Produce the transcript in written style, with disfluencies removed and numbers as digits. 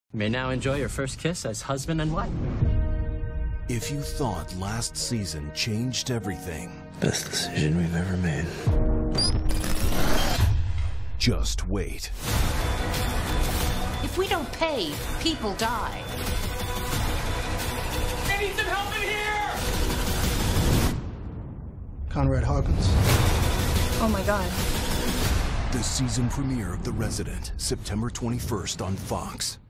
You may now enjoy your first kiss as husband and wife. If you thought last season changed everything, best decision we've ever made. Just wait. If we don't pay, people die. I need some help in here! Conrad Hawkins. Oh my God. The season premiere of The Resident, September 21st on Fox.